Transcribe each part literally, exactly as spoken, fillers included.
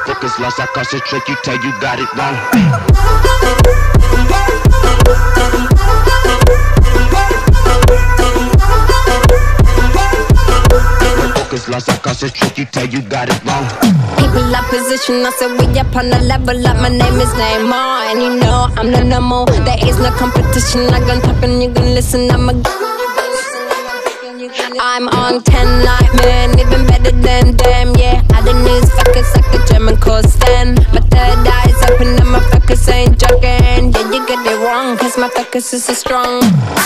focus lost, I concentrate, you tell you got it wrong. Focus lost, I concentrate, you tell you got it wrong. People up position, I said we up on the level up. My name is Neymar, and you know I'm the number. There is no competition. I gon' talk and you gon' listen. I'm a I'm on ten like men, even better than them, yeah. I don't need fuckers like a German coast then. My third eye's open and my focus ain't joking. Yeah, you get it wrong, cause my focus is so strong.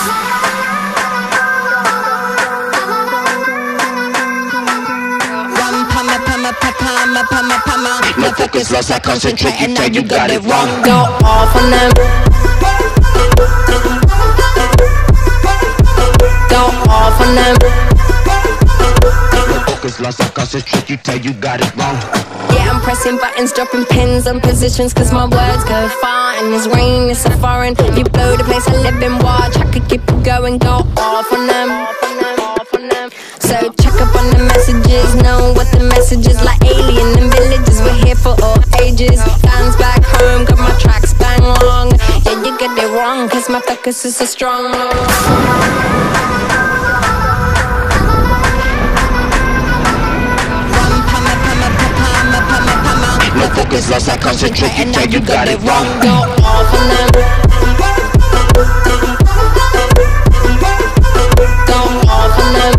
No focus lost, I concentrate, you tell you got it wrong. Go off on them. Go off on them. No focus lost, I concentrate, you tell you got it wrong. Yeah, I'm pressing buttons, dropping pins on positions, cause my words go far. And this rain is so foreign. If you blow the place I live in, watch, I could keep it going. Go off on them. So check up on the messages, know what the message is. Like alien and villages, we're here for all ages. Fans back home, got my tracks bang long. Yeah, you get it wrong, cause my focus is so strong. No focus lost, I concentrate, you tell you got it wrong. Go off on them. Go off on them.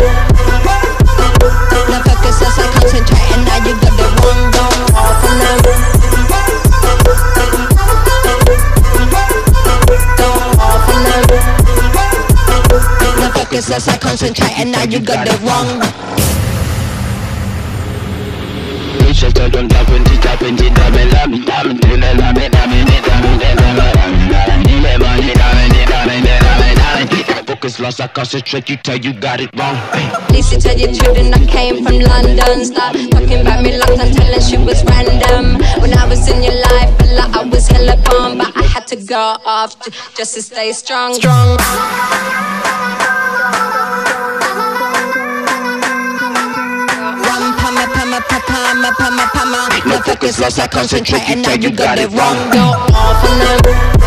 No focus lost, I concentrate, and now you got it wrong. Go off on them. Go off on them. No focus lost, I concentrate, and now you got it wrong. Focus lost, I concentrate, you tell you got it wrong. Lisa tell your children I came from London. Stop talking about me like I'm telling she was random. When I was in your life, a lot I was hella bomb, but I had to go off just to stay strong. Strong. No focus lost, I concentrate, you tell you got it wrong. Go off on them.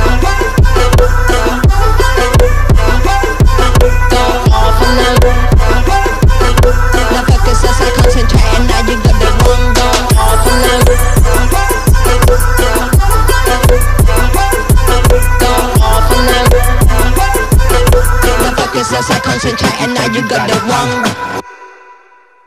Go off on them. No focus lost, I concentrate, and now you got it wrong. Go off on them. Go off on them. No focus lost, I concentrate, and now you got it wrong.